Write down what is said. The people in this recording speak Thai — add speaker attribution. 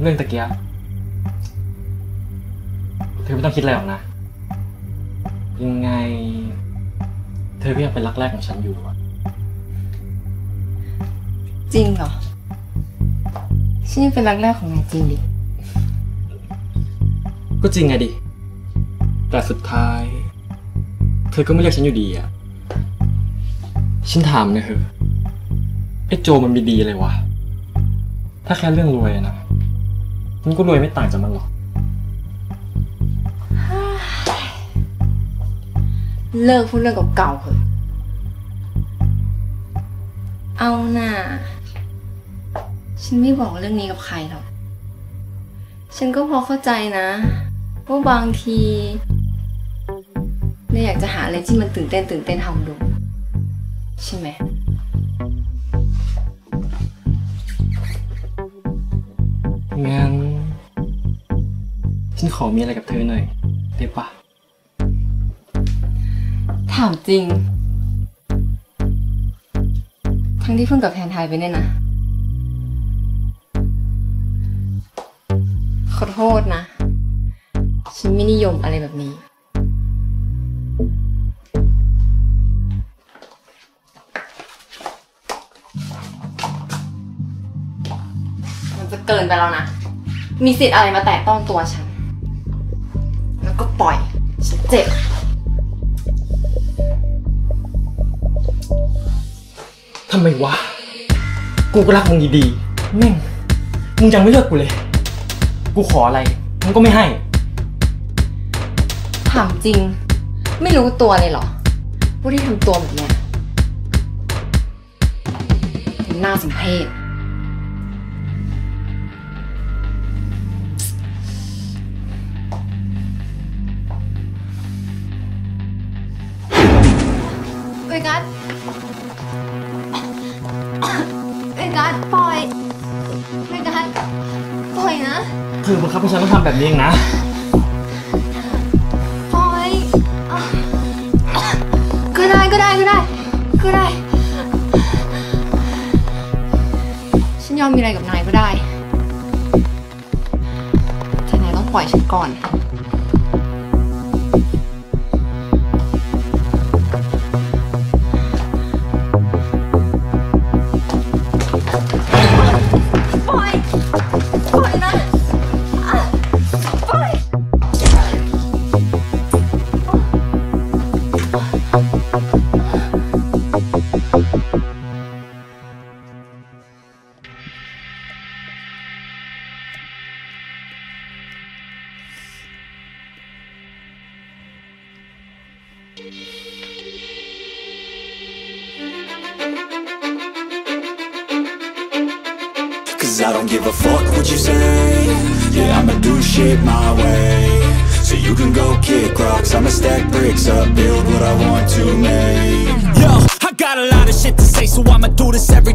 Speaker 1: เรื่องตะเกียบเธอไม่ต้องคิดอะไรหรอกนะยังไงเธอก็ยังเป็นรักแรกของฉันอยู่อะ
Speaker 2: จริงเหรอฉันยังเป็นรักแรกของนายจริงดิ
Speaker 1: ก็จริงไงดิแต่สุดท้ายเธอก็ไม่เลือกฉันอยู่ดีอะฉันถามเลยเถอะไอ้โจมันมีดีเลยวะถ้าแค่เรื่องรวยนะมันก็รวยไม่ต่างจากมันหรอก
Speaker 2: เลิกพูดเรื่องเก่าๆเถอะเอาน่ะฉันไม่บอกเรื่องนี้กับใครหรอกฉันก็พอเข้าใจนะว่าบางทีเราอยากจะหาอะไรที่มันตื่นเต้นทำดูใช่ไหม
Speaker 1: งั้นฉันขอมีอะไรกับเธอหน่อยได้ปะ
Speaker 2: ถามจริงทั้งที่เพิ่งกับแทนไทยไปเนี่ยนะขอโทษนะฉันไม่นิยมอะไรแบบนี้มันจะเกินไปแล้วนะมีสิทธิ์อะไรมาแตะต้องตัวฉันแล้วก็ปล่อยฉันเจ็บ
Speaker 1: ทำไมวะกูก็รักมึงดีๆแม่งมึงยังไม่เลิกกูเลยกูขออะไรมึงก็ไม่ให้
Speaker 2: ถามจริงไม่รู้ตัวเลยเหรอว่าที่ทำตัวแบบเนี้ยมันน่าสมเพชเอ้ยกัสปล่อยเอ้ยกัสปล่อยนะ
Speaker 1: เธอบังคับให้ฉันต้องทำแบบนี้เองนะ
Speaker 2: ปล่อยก็ได้ฉันยอมมีอะไรกับนายก็ได้แต่นายต้องปล่อยฉันก่อน
Speaker 3: Cause I don't give a fuck what you say. Yeah, I'ma do shit my way. So you can go kick rocks, I'ma stack bricks up, build what I want to make. Yo, I got a lot of shit to say, so I'ma do this every